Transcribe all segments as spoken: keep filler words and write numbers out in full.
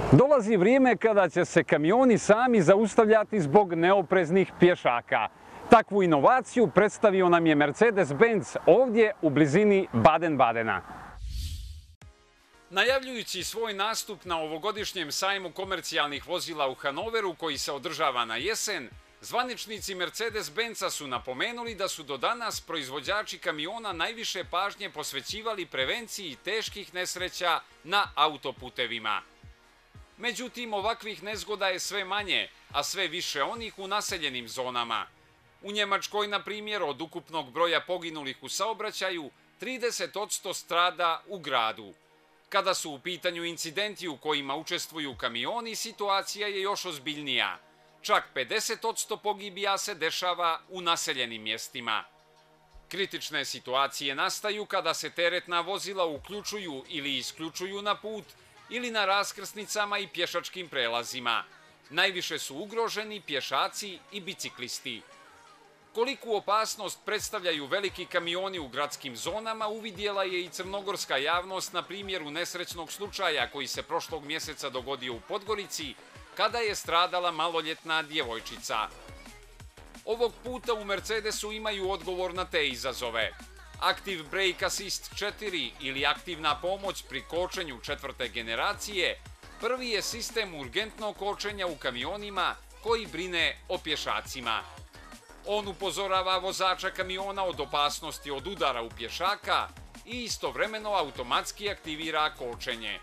Dolazi vrijeme kada će se kamioni sami zaustavljati zbog neopreznih pješaka. Takvu inovaciju predstavio nam je Mercedes-Benz ovdje u blizini Baden-Badena. Najavljujući svoj nastup na ovogodišnjem sajmu komercijalnih vozila u Hanoveru koji se održava na jesen, zvaničnici Mercedes-Benza su napomenuli da su do danas proizvođači kamiona najviše pažnje posvećivali prevenciji teških nesreća na autoputevima. Međutim, ovakvih nezgoda je sve manje, a sve više onih u naseljenim zonama. U Njemačkoj, na primjer, od ukupnog broja poginulih u saobraćaju, trideset posto strada u gradu. Kada su u pitanju incidenti u kojima učestvuju kamioni, situacija je još ozbiljnija. Čak pedeset posto pogibija se dešava u naseljenim mjestima. Kritične situacije nastaju kada se teretna vozila uključuju ili isključuju na put ili na raskrsnicama i pješačkim prelazima. Najviše su ugroženi pješaci i biciklisti. Koliku opasnost predstavljaju veliki kamioni u gradskim zonama uvidjela je i crnogorska javnost na primjeru nesrećnog slučaja koji se prošlog mjeseca dogodio u Podgorici, kada je stradala maloljetna djevojčica. Ovog puta u Mercedesu imaju odgovor na te izazove. Active Brake Assist četiri ili aktivna pomoć pri kočenju četvrte generacije prvi je sistem urgentnog kočenja u kamionima koji brine o pješacima. On upozorava vozača kamiona od opasnosti od udara u pješaka i istovremeno automatski aktivira kočenje.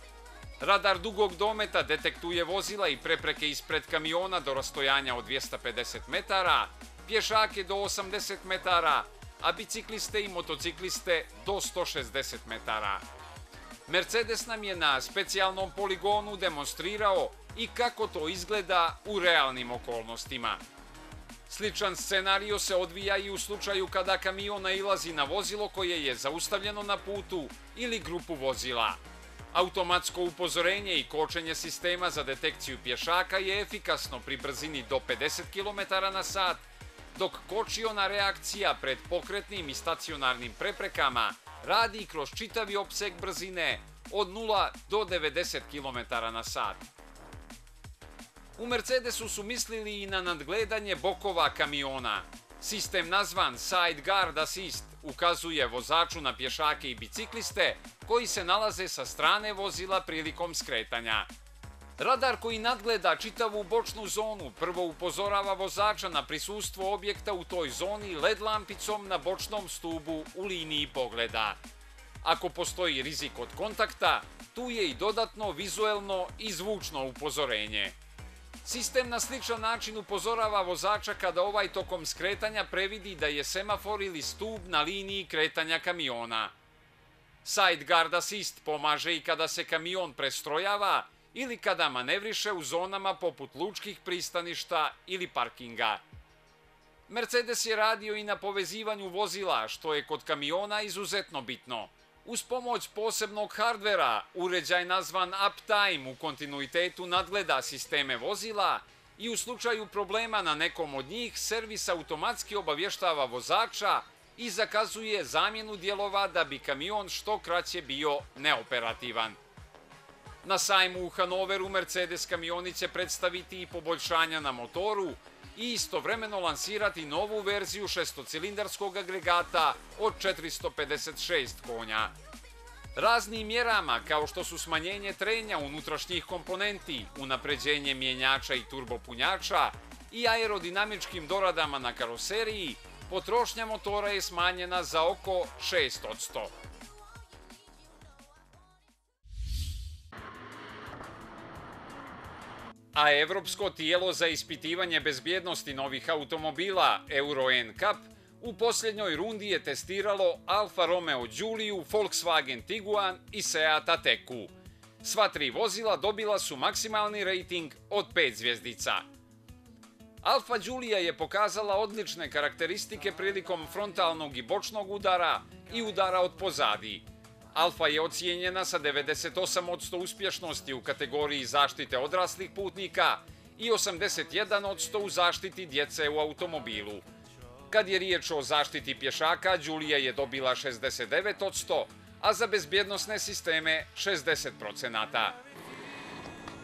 Radar dugog dometa detektuje vozila i prepreke ispred kamiona do rastojanja od dvjesto pedeset metara, pješake do osamdeset metara, a bicikliste i motocikliste do sto šezdeset metara. Mercedes nam je na specijalnom poligonu demonstrirao i kako to izgleda u realnim okolnostima. Sličan scenario se odvija i u slučaju kada kamion nailazi na vozilo koje je zaustavljeno na putu ili grupu vozila. Automatsko upozorenje i kočenje sistema za detekciju pješaka je efikasno pri brzini do pedeset kilometara na sat, dok kočiona reakcija pred pokretnim i stacionarnim preprekama radi kroz čitavi opseg brzine od nula do devedeset kilometara na sat. U Mercedesu su mislili i na nadgledanje bokova kamiona. Sistem nazvan Side Guard Assist ukazuje vozaču na pješake i bicikliste koji se nalaze sa strane vozila prilikom skretanja. Radar koji nadgleda čitavu bočnu zonu prvo upozorava vozača na prisustvo objekta u toj zoni el e de lampicom na bočnom stubu u liniji pogleda. Ako postoji rizik od kontakta, tu je i dodatno vizuelno i zvučno upozorenje. Sistem na sličan način upozorava vozača kada ovaj tokom skretanja previdi da je semafor ili stub na liniji kretanja kamiona. Side Guard Assist pomaže i kada se kamion prestrojava ili kada manevriše u zonama poput lučkih pristaništa ili parkinga. Mercedes je radio i na povezivanju vozila, što je kod kamiona izuzetno bitno. Uz pomoć posebnog hardvera, uređaj nazvan Uptime u kontinuitetu nadgleda sisteme vozila i u slučaju problema na nekom od njih servis automatski obavještava vozača i zakazuje zamjenu dijelova da bi kamion što kraće bio neoperativan. Na sajmu u Hanoveru Mercedes kamioni će predstaviti i poboljšanja na motoru i istovremeno lansirati novu verziju šestocilindarskog agregata od četiristo pedeset šest konja. Raznim mjerama, kao što su smanjenje trenja unutrašnjih komponenti, unapređenje mjenjača i turbopunjača i aerodinamičkim doradama na karoseriji, potrošnja motora je smanjena za oko šest posto. A Evropsko tijelo za ispitivanje bezbjednosti novih automobila Euro N C A P u posljednjoj rundi je testiralo Alfa Romeo Giuliu, Volkswagen Tiguan i Seat Atecu. Sva tri vozila dobila su maksimalni rating od pet zvjezdica. Alfa Giulia je pokazala odlične karakteristike prilikom frontalnog i bočnog udara i udara od pozadi. Alfa je ocijenjena sa devedeset osam posto uspješnosti u kategoriji zaštite odraslih putnika i osamdeset jedan posto u zaštiti djece u automobilu. Kad je riječ o zaštiti pješaka, Giulia je dobila šezdeset devet posto, a za bezbjednosne sisteme šezdeset posto.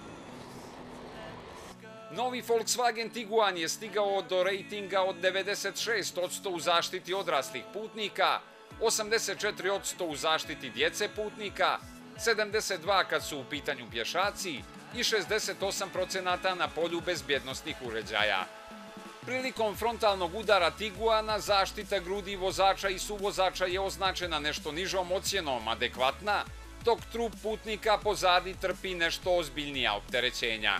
Novi Volkswagen Tiguan je stigao do rejtinga od devedeset šest posto u zaštiti odraslih putnika, osamdeset četiri posto u zaštiti djece putnika, sedamdeset dva kad su u pitanju pješaci i šezdeset osam procenata na polju bezbjednosnih uređaja. Prilikom frontalnog udara Tiguana zaštita grudi vozača i suvozača je označena nešto nižom ocjenom adekvatna, dok trup putnika pozadi trpi nešto ozbiljnija opterećenja.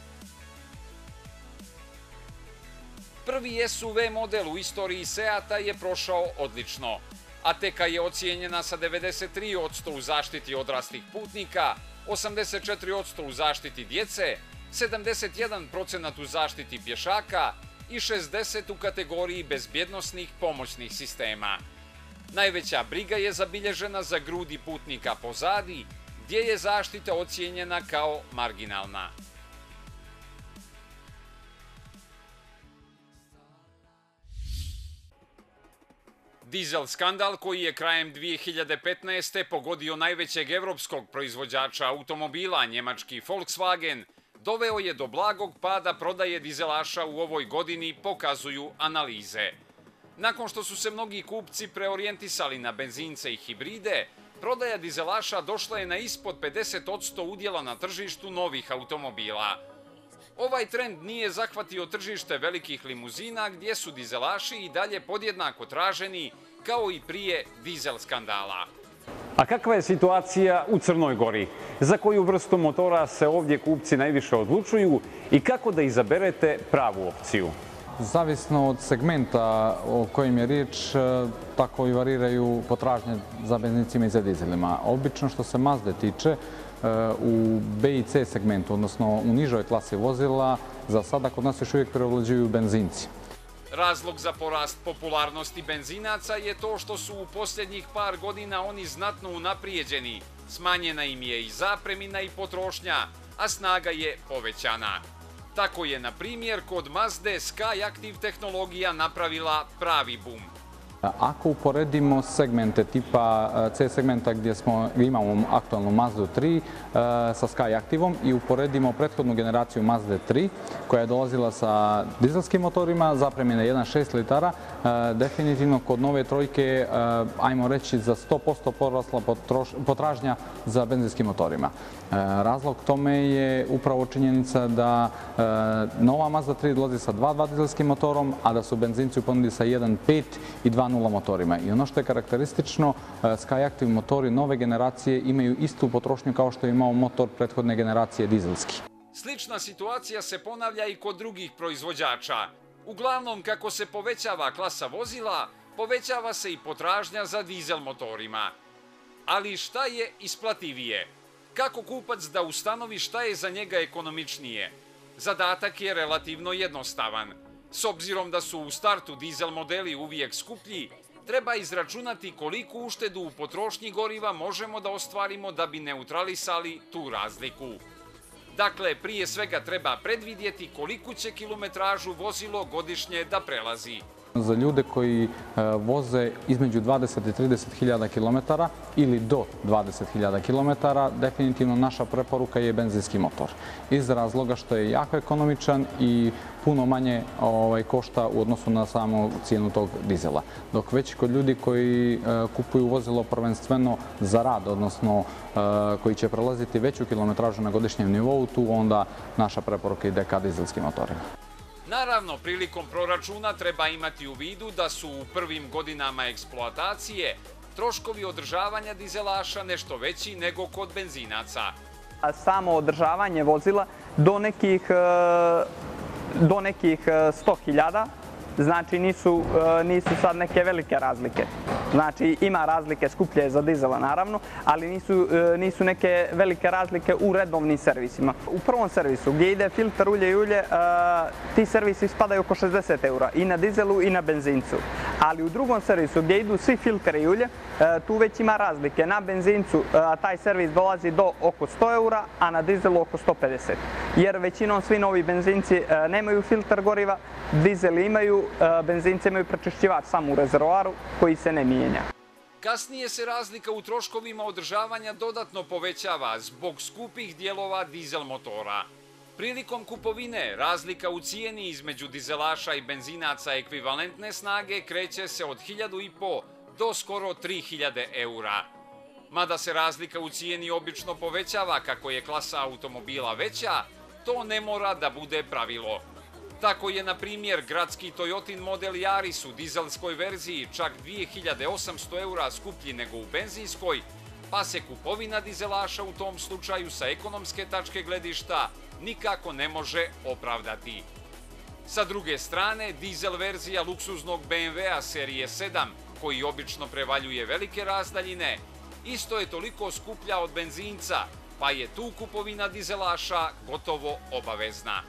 Prvi S U V model u istoriji Seata je prošao odlično. Ateka je ocijenjena sa devedeset tri posto u zaštiti odraslih putnika, osamdeset četiri posto u zaštiti djece, sedamdeset jedan procenat u zaštiti pješaka i šezdeset u kategoriji bezbjednosnih pomoćnih sistema. Najveća briga je zabilježena za grudi putnika pozadi, gdje je zaštita ocijenjena kao marginalna. Dizel skandal koji je krajem dvije hiljade petnaeste. pogodio najvećeg evropskog proizvođača automobila, njemački Volkswagen, doveo je do blagog pada prodaje dizelaša u ovoj godini, pokazuju analize. Nakon što su se mnogi kupci preorijentisali na benzince i hibride, prodaja dizelaša došla je na ispod pedeset posto udjela na tržištu novih automobila. Ovaj trend nije zahvatio tržište velikih limuzina, gdje su dizelaši i dalje podjednako traženi, kao i prije dizel skandala. A kakva je situacija u Crnoj Gori? Za koju vrstu motora se ovdje kupci najviše odlučuju i kako da izaberete pravu opciju? Zavisno od segmenta o kojim je riječ, tako i variraju potražnje za benzincima i za dizelima. Obično što se Mazde tiče, u B i C segmentu, odnosno u nižoj klasi vozila, za sada kod nas još uvijek prevlađuju benzinci. Razlog za porast popularnosti benzinaca je to što su u posljednjih par godina oni znatno unaprijeđeni. Smanjena im je i zapremina i potrošnja, a snaga je povećana. Tako je, na primjer, kod Mazde SkyActiv tehnologija napravila pravi bum. Ako uporedimo segmente tipa C segmenta gdje imamo aktualnu Mazdu tri sa SkyActivom i uporedimo prethodnu generaciju Mazde tri koja je dolazila sa dizelskim motorima, zapremjena jedan zarez šest litara, definitivno kod nove trojke, ajmo reći, za sto posto porasla potražnja za benzinskim motorima. Razlog tome je upravo činjenica da nova Mazda tri dolazi sa dva dva dizelskim motorom, a da su benzinci u ponudi sa jedan pet i dva nula motorima. I ono što je karakteristično, SkyActiv motori nove generacije imaju istu potrošnju kao što je imao motor prethodne generacije dizelski. Slična situacija se ponavlja i kod drugih proizvođača. Uglavnom, kako se povećava klasa vozila, povećava se i potražnja za dizel motorima. Ali šta je isplativije? Kako kupac da ustanovi šta je za njega ekonomičnije? Zadatak je relativno jednostavan. S obzirom da su u startu dizel modeli uvijek skuplji, treba izračunati koliku uštedu u potrošnji goriva možemo da ostvarimo da bi neutralisali tu razliku. Dakle, prije svega treba predvidjeti koliku će kilometražu vozilo godišnje da prelazi. Za ljude koji voze između dvadeset i trideset hiljada kilometara ili do dvadeset hiljada kilometara, definitivno naša preporuka je benzinski motor. Iz razloga što je jako ekonomičan i puno manje košta u odnosu na samu cijenu tog dizela. Dok već kod ljudi koji kupuju vozilo prvenstveno za rad, odnosno koji će prelaziti veću kilometražu na godišnjem nivou, tu onda naša preporuka ide ka dizelskim motorima. Naravno, prilikom proračuna treba imati u vidu da su u prvim godinama eksploatacije troškovi održavanja dizelaša nešto veći nego kod benzinaca. Samo održavanje vozila do nekih, do nekih sto hiljada, znači nisu, nisu sad neke velike razlike. Znači ima razlike, skuplje za dizela naravno, ali nisu, nisu neke velike razlike u redovnim servisima. U prvom servisu gdje ide filter, ulje i ulje, ti servisi spadaju oko šezdeset eura i na dizelu i na benzincu. Ali u drugom servisu gdje idu svi filteri i ulje, tu već ima razlike. Na benzincu taj servis dolazi do oko sto eura, a na dizelu oko sto pedeset. Jer većinom svi novi benzinci nemaju filter goriva, dizeli imaju, benzinci imaju prečišćivač samo u rezervoaru koji se ne mijenja. Kasnije se razlika u troškovima održavanja dodatno povećava zbog skupih dijelova dizel motora. Prilikom kupovine razlika u cijeni između dizelaša i benzinaca ekvivalentne snage kreće se od hiljadu i po do skoro tri hiljade eura. Mada se razlika u cijeni obično povećava kako je klasa automobila veća, to ne mora da bude pravilo. Tako je, na primjer, gradski Toyotin model Yaris u dizelskoj verziji čak dvije hiljade osamsto eura skuplji nego u benzinskoj, pa se kupovina dizelaša u tom slučaju sa ekonomske tačke gledišta nikako ne može opravdati. Sa druge strane, dizel verzija luksuznog be em ve a serije sedam, koji obično prevaljuje velike razdaljine, isto je toliko skuplja od benzinca, pa je tu kupovina dizelaša gotovo obavezna.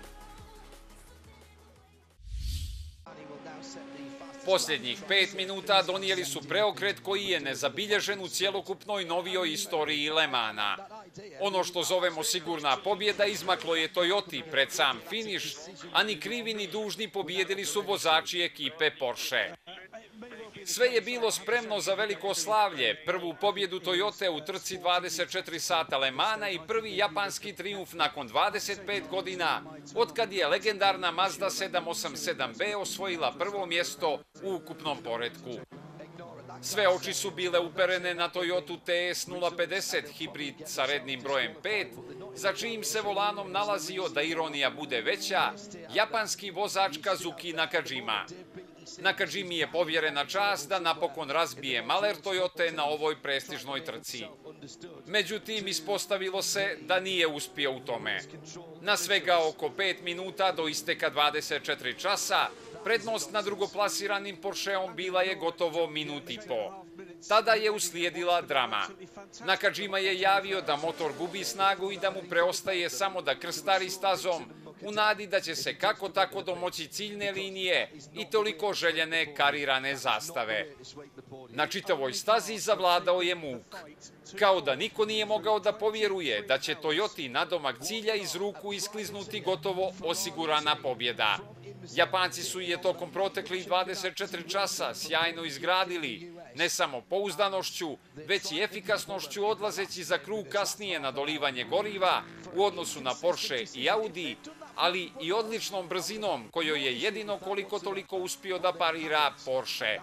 Posljednjih pet minuta donijeli su preokret koji je nezabilježen u cjelokupnoj novijoj istoriji Le Mana. Ono što zovemo sigurna pobjeda izmaklo je Toyoti pred sam finiš, a ni krivi ni dužni pobjedili su vozači ekipe Porsche. Sve je bilo spremno za veliko slavlje, prvu pobjedu Toyote u trci dvadeset četiri sata Le Mana i prvi japanski trijumf nakon dvadeset pet godina, otkad je legendarna Mazda sedam osam sedam be osvojila prvo mjesto u ukupnom poretku. Sve oči su bile uperene na Toyotu te es nula pedeset hibrid sa rednim brojem pet, za čijim se volanom nalazio, da ironija bude veća, japanski vozač Kazuki Nakajima. Nakajimi je povjerena čast da napokon razbije maler Toyote na ovoj prestižnoj trci. Međutim, ispostavilo se da nije uspio u tome. Na svega oko pet minuta do isteka dvadeset četiri časa, prednost na drugoplasiranim Porscheom bila je gotovo minut i po. Tada je uslijedila drama. Nakajima je javio da motor gubi snagu i da mu preostaje samo da krstari stazom, u nadi da će se kako tako domoći ciljne linije i toliko željene karirane zastave. Na čitavoj stazi zavladao je muk. Kao da niko nije mogao da povjeruje da će Toyoti nadomak cilja iz ruku iskliznuti gotovo osigurana pobjeda. Japanci su je tokom proteklih dvadeset četiri časa sjajno izgradili, ne samo pouzdanošću, već i efikasnošću odlazeći za krug kasnije na dolivanje goriva u odnosu na Porsche i Audi, ali i odličnom brzinom kojoj je jedino koliko toliko uspio da parira Porsche.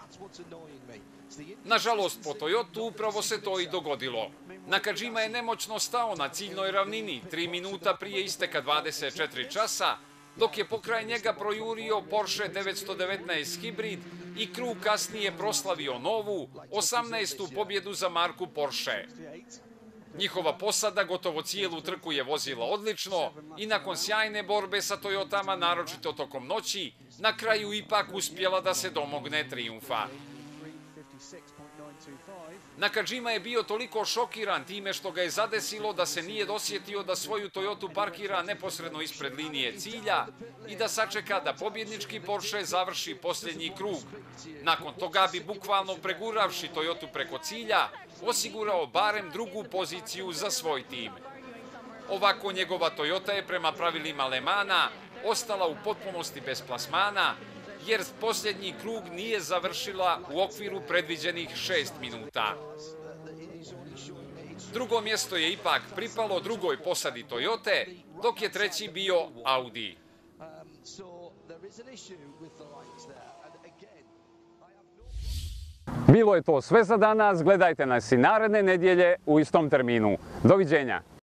Nažalost, po Toyotu upravo se to i dogodilo. Nakajima je nemoćno stao na ciljnoj ravnini tri minuta prije isteka dvadeset četiri časa, dok je pokraj njega projurio Porsche devetsto devetnaest hibrid i krug kasnije proslavio novu, osamnaestu pobjedu za marku Porsche. Njihova posada gotovo cijelu trku je vozila odlično i nakon sjajne borbe sa Toyotama, naročito tokom noći, na kraju ipak uspjela da se domogne trijumfa. Nakajima je bio toliko šokiran time što ga je zadesilo da se nije dosjetio da svoju Toyotu parkira neposredno ispred linije cilja i da sačeka da pobjednički Porsche završi posljednji krug. Nakon toga bi, bukvalno preguravši Toyotu preko cilja, osigurao barem drugu poziciju za svoj tim. Ovako njegova Toyota je prema pravilima Le Mana ostala u potpunosti bez plasmana, jer posljednji krug nije završila u okviru predviđenih šest minuta. Drugo mjesto je ipak pripalo drugoj posadi Toyote, dok je treći bio Audi. Bilo je to sve za danas, gledajte nas i naredne nedjelje u istom terminu. Doviđenja!